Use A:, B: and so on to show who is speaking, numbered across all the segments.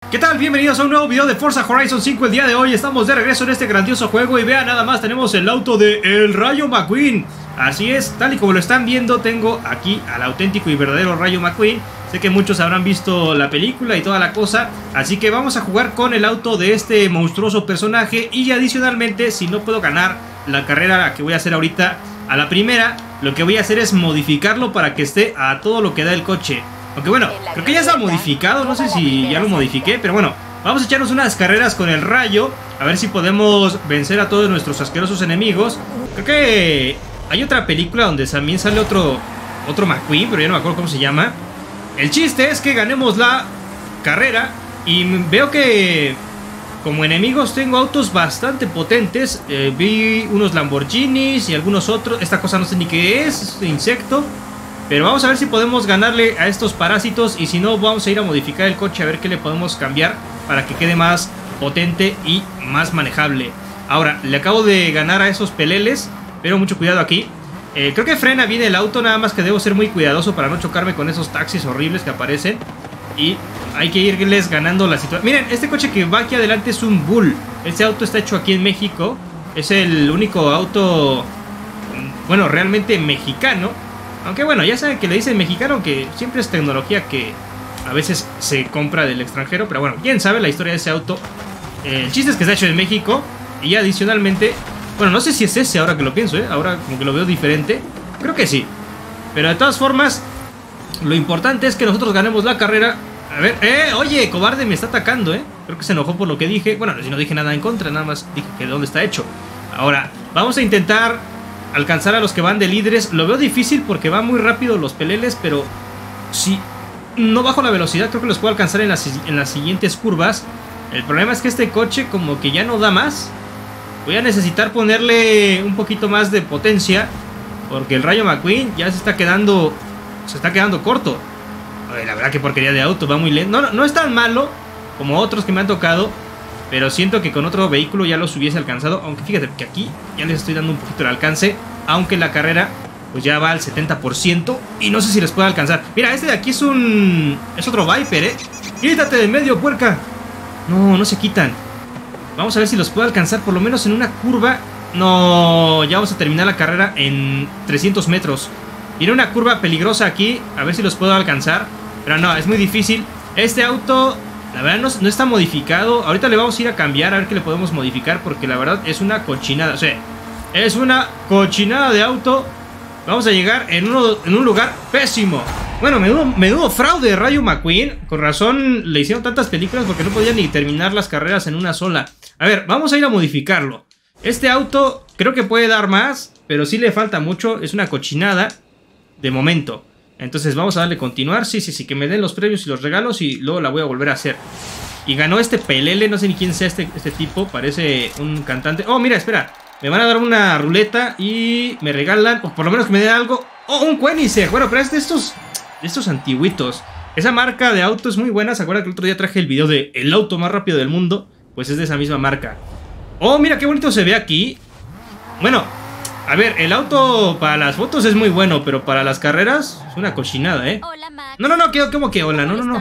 A: ¿Qué tal? Bienvenidos a un nuevo video de Forza Horizon 5. El día de hoy estamos de regreso en este grandioso juego y vean, nada más tenemos el auto de El Rayo McQueen. Así es, tal y como lo están viendo, tengo aquí al auténtico y verdadero Rayo McQueen. Sé que muchos habrán visto la película y toda la cosa, así que vamos a jugar con el auto de este monstruoso personaje. Y adicionalmente, si no puedo ganar la carrera que voy a hacer ahorita a la primera, lo que voy a hacer es modificarlo para que esté a todo lo que da el coche. Aunque bueno, creo que ya está modificado, no sé si ya lo modifiqué, pero bueno, vamos a echarnos unas carreras con el Rayo, a ver si podemos vencer a todos nuestros asquerosos enemigos. Creo que hay otra película donde también sale otro McQueen, pero ya no me acuerdo cómo se llama. El chiste es que ganemos la carrera y veo que como enemigos tengo autos bastante potentes. Vi unos Lamborghinis y algunos otros, esta cosa no sé ni qué es insecto. Pero vamos a ver si podemos ganarle a estos parásitos. Y si no, vamos a ir a modificar el coche a ver qué le podemos cambiar para que quede más potente y más manejable. Ahora, le acabo de ganar a esos peleles, pero mucho cuidado aquí. Creo que frena bien el auto, nada más que debo ser muy cuidadoso para no chocarme con esos taxis horribles que aparecen. Y hay que irles ganando la situación. Miren, este coche que va aquí adelante es un Bull. Este auto está hecho aquí en México. Es el único auto, bueno, realmente mexicano. Aunque bueno, ya saben que le dicen mexicano, que siempre es tecnología que a veces se compra del extranjero. Pero bueno, quién sabe la historia de ese auto. El chiste es que está hecho en México. Y adicionalmente, bueno, no sé si es ese ahora que lo pienso, ahora como que lo veo diferente. Creo que sí. Pero de todas formas, lo importante es que nosotros ganemos la carrera. A ver, oye, cobarde, me está atacando, Creo que se enojó por lo que dije. Bueno, si no dije nada en contra, nada más dije que de dónde está hecho. Ahora, vamos a intentar alcanzar a los que van de líderes. Lo veo difícil porque van muy rápido los peleles, pero si no bajo la velocidad creo que los puedo alcanzar en las siguientes curvas. El problema es que este coche como que ya no da más. Voy a necesitar ponerle un poquito más de potencia, porque el Rayo McQueen ya se está quedando corto. Ay, la verdad que porquería de auto, va muy lento. No es tan malo como otros que me han tocado, pero siento que con otro vehículo ya los hubiese alcanzado. Aunque fíjate que aquí ya les estoy dando un poquito el alcance. Aunque la carrera pues ya va al 70%. Y no sé si les puedo alcanzar. Mira, este de aquí es otro Viper, Quítate de medio, puerca. No se quitan. Vamos a ver si los puedo alcanzar por lo menos en una curva. No, ya vamos a terminar la carrera en 300 metros. Viene una curva peligrosa aquí. A ver si los puedo alcanzar. Pero no, es muy difícil. Este auto, la verdad, no está modificado. Ahorita le vamos a ir a cambiar a ver qué le podemos modificar, porque la verdad es una cochinada. O sea, es una cochinada de auto. Vamos a llegar en un lugar pésimo. Bueno, menudo fraude de Rayo McQueen. Con razón le hicieron tantas películas, porque no podían ni terminar las carreras en una sola. A ver, vamos a ir a modificarlo. Este auto creo que puede dar más, pero sí le falta mucho. Es una cochinada de momento. Entonces vamos a darle continuar. Sí, que me den los premios y los regalos y luego la voy a volver a hacer. Y ganó este pelele, no sé ni quién sea este tipo. Parece un cantante. Oh, mira, espera. Me van a dar una ruleta y me regalan, o por lo menos que me den algo. Oh, un Koenigsegg. Bueno, pero es de estos antiguitos. Esa marca de auto es muy buena. ¿Se acuerdan que el otro día traje el video de el auto más rápido del mundo? Pues es de esa misma marca. Oh, mira qué bonito se ve aquí. Bueno, a ver, el auto para las fotos es muy bueno, pero para las carreras es una cochinada,
B: Hola, Max.
A: No, ¿cómo que hola? No.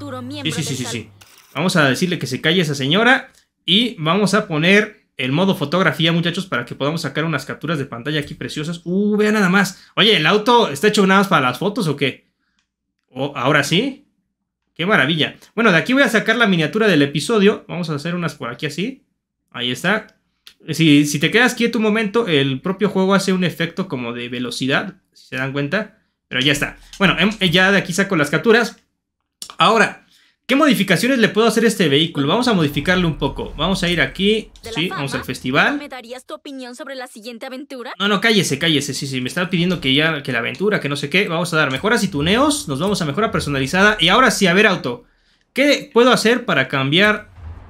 A: Sí. Vamos a decirle que se calle esa señora. Y vamos a poner el modo fotografía, muchachos, para que podamos sacar unas capturas de pantalla aquí preciosas. Vean nada más. Oye, ¿el auto está hecho nada más para las fotos o qué? ¿Ahora sí? ¡Qué maravilla! Bueno, de aquí voy a sacar la miniatura del episodio. Vamos a hacer unas por aquí así. Ahí está. Si te quedas quieto un momento, el propio juego hace un efecto como de velocidad, si se dan cuenta. Pero ya está. Bueno, ya de aquí saco las capturas. Ahora, ¿qué modificaciones le puedo hacer a este vehículo? Vamos a modificarlo un poco. Vamos a ir aquí. Sí, vamos al festival.
B: ¿Me darías tu opinión sobre la siguiente aventura?
A: No, cállese. Sí, me están pidiendo que la aventura, que no sé qué. Vamos a dar mejoras y tuneos. Nos vamos a mejora personalizada. Y ahora sí, a ver, auto. ¿Qué puedo hacer para cambiar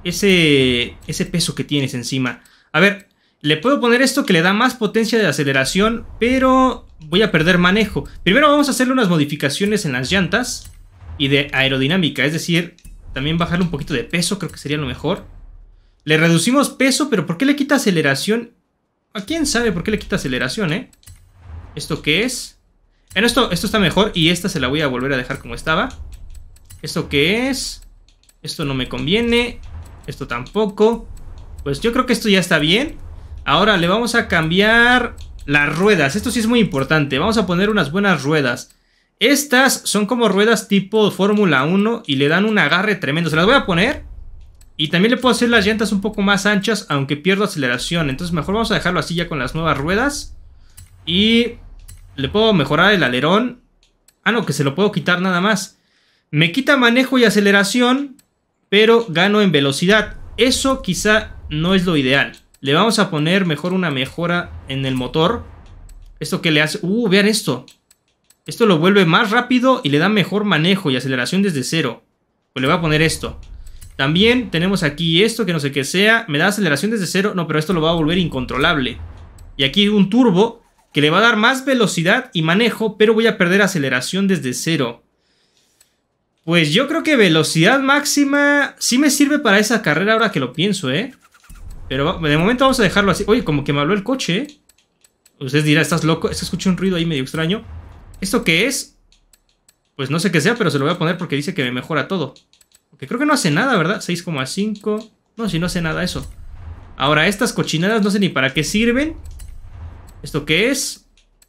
A: ese peso que tienes encima? A ver, le puedo poner esto que le da más potencia de aceleración, pero voy a perder manejo. Primero vamos a hacerle unas modificaciones en las llantas y de aerodinámica, es decir, también bajarle un poquito de peso, creo que sería lo mejor. Le reducimos peso, pero ¿por qué le quita aceleración? ¿A quién sabe por qué le quita aceleración, ¿Esto qué es? Esto está mejor y esta se la voy a volver a dejar como estaba. ¿Esto qué es? Esto no me conviene. Esto tampoco. Pues yo creo que esto ya está bien. Ahora le vamos a cambiar las ruedas. Esto sí es muy importante. Vamos a poner unas buenas ruedas. Estas son como ruedas tipo Fórmula 1 y le dan un agarre tremendo. Se las voy a poner. Y también le puedo hacer las llantas un poco más anchas, aunque pierdo aceleración. Entonces mejor vamos a dejarlo así ya con las nuevas ruedas. Y le puedo mejorar el alerón. Ah, no, que se lo puedo quitar nada más. Me quita manejo y aceleración, pero gano en velocidad. Eso quizá no es lo ideal. Le vamos a poner mejor una mejora en el motor. ¿Esto qué le hace? Vean esto. Esto lo vuelve más rápido y le da mejor manejo y aceleración desde cero. Pues le voy a poner esto. También tenemos aquí esto que no sé qué sea. Me da aceleración desde cero. No, pero esto lo va a volver incontrolable. Y aquí un turbo que le va a dar más velocidad y manejo, pero voy a perder aceleración desde cero. Pues yo creo que velocidad máxima sí me sirve para esa carrera ahora que lo pienso, ¿eh? Pero de momento vamos a dejarlo así. Oye, como que me habló el coche, ¿eh? Ustedes dirán, ¿estás loco? Es que escuché un ruido ahí medio extraño. ¿Esto qué es? Pues no sé qué sea, pero se lo voy a poner porque dice que me mejora todo. Porque creo que no hace nada, ¿verdad? 6,5. No, si no hace nada eso. Ahora, estas cochinadas no sé ni para qué sirven. ¿Esto qué es?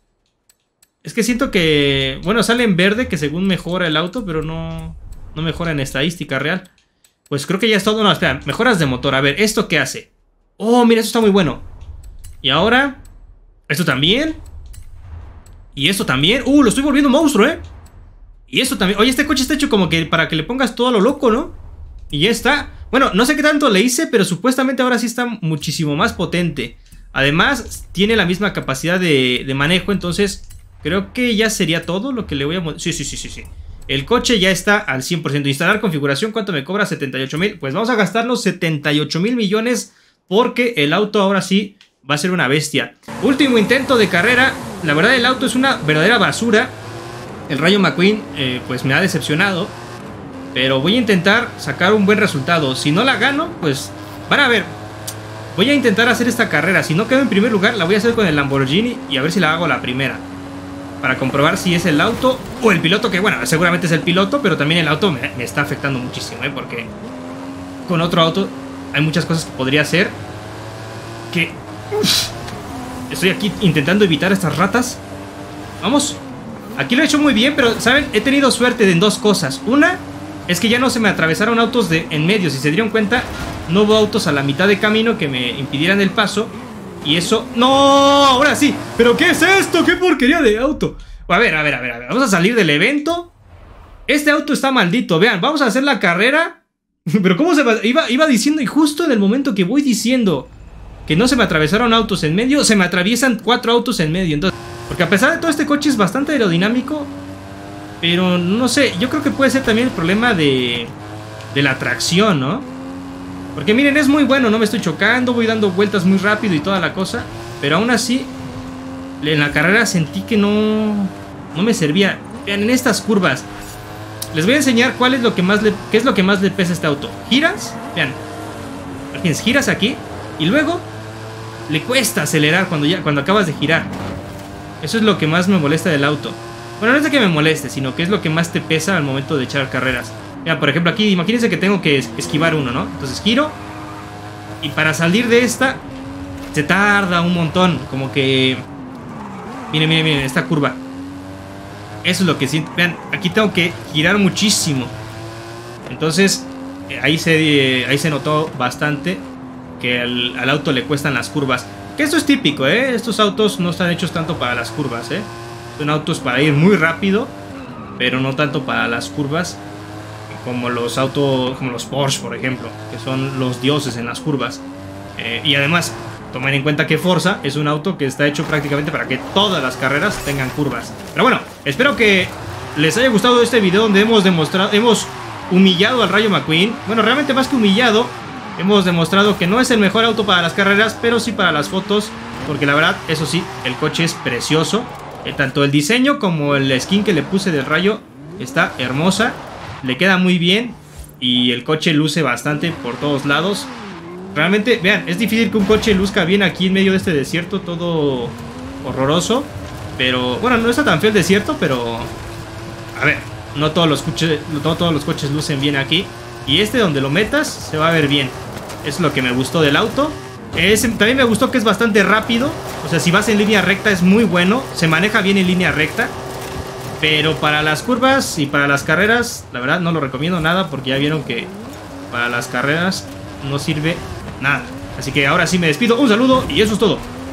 A: Es que siento que... Bueno, sale en verde que según mejora el auto, pero no mejora en estadística real. Pues creo que ya es todo. No, espera, mejoras de motor. A ver, ¿esto qué hace? Oh, mira, esto está muy bueno. Y ahora... Esto también. Y esto también. Lo estoy volviendo un monstruo, ¿eh? Y esto también. Oye, este coche está hecho como que para que le pongas todo a lo loco, ¿no? Y ya está. Bueno, no sé qué tanto le hice, pero supuestamente ahora sí está muchísimo más potente. Además, tiene la misma capacidad de manejo, entonces creo que ya sería todo lo que le voy a... Sí. El coche ya está al 100%. Instalar configuración, ¿cuánto me cobra? 78,000. Pues vamos a gastarnos 78,000 millones porque el auto ahora sí va a ser una bestia. Último intento de carrera. La verdad, el auto es una verdadera basura. El Rayo McQueen pues me ha decepcionado. Pero voy a intentar sacar un buen resultado. Si no la gano, pues van a ver. Voy a intentar hacer esta carrera. Si no quedo en primer lugar, la voy a hacer con el Lamborghini y a ver si la hago la primera. Para comprobar si es el auto o el piloto, que bueno, seguramente es el piloto, pero también el auto me está afectando muchísimo, porque con otro auto hay muchas cosas que podría hacer. Que... Estoy aquí intentando evitar estas ratas. Vamos. Aquí lo he hecho muy bien, pero, ¿saben? He tenido suerte en dos cosas. Una, es que ya no se me atravesaron autos en medio. Si se dieron cuenta, no hubo autos a la mitad de camino que me impidieran el paso. Y eso... ¡No! Ahora sí. ¿Pero qué es esto? ¡Qué porquería de auto! A ver. Vamos a salir del evento. Este auto está maldito. Vean, vamos a hacer la carrera. Pero ¿cómo se va? Iba diciendo, y justo en el momento que voy diciendo que no se me atravesaron autos en medio, se me atraviesan 4 autos en medio. Entonces, porque a pesar de todo, este coche es bastante aerodinámico. Pero no sé, yo creo que puede ser también el problema de la tracción, ¿no? Porque miren, es muy bueno, no me estoy chocando, voy dando vueltas muy rápido y toda la cosa. Pero aún así, en la carrera sentí que no me servía. Vean, en estas curvas, les voy a enseñar qué es lo que más le pesa a este auto. Giras, vean, giras aquí y luego le cuesta acelerar cuando acabas de girar. Eso es lo que más me molesta del auto. Bueno, no es de que me moleste, sino que es lo que más te pesa al momento de echar carreras. Mira, por ejemplo, aquí imagínense que tengo que esquivar uno, ¿no? Entonces giro. Y para salir de esta se tarda un montón. Como que... Miren, esta curva. Eso es lo que siento. Vean, aquí tengo que girar muchísimo. Entonces, ahí se notó bastante que al auto le cuestan las curvas. Que esto es típico, ¿eh? Estos autos no están hechos tanto para las curvas, ¿eh? Son autos para ir muy rápido, pero no tanto para las curvas. Como los autos, como los Porsche, por ejemplo, que son los dioses en las curvas. Y además, tomen en cuenta que Forza es un auto que está hecho prácticamente para que todas las carreras tengan curvas. Pero bueno, espero que les haya gustado este video donde hemos humillado al Rayo McQueen. Bueno, realmente más que humillado, hemos demostrado que no es el mejor auto para las carreras, pero sí para las fotos. Porque la verdad, eso sí, el coche es precioso. Tanto el diseño como el skin que le puse del Rayo está hermosa. Le queda muy bien y el coche luce bastante por todos lados. Realmente, vean, es difícil que un coche luzca bien aquí en medio de este desierto, todo horroroso. Pero, bueno, no está tan feo el desierto, pero... A ver, no todos los coches lucen bien aquí. Y donde lo metas se va a ver bien. Es lo que me gustó del auto. También me gustó que es bastante rápido. O sea, si vas en línea recta es muy bueno. Se maneja bien en línea recta. Pero para las curvas y para las carreras, la verdad no lo recomiendo nada, porque ya vieron que para las carreras no sirve nada. Así que ahora sí me despido. Un saludo y eso es todo.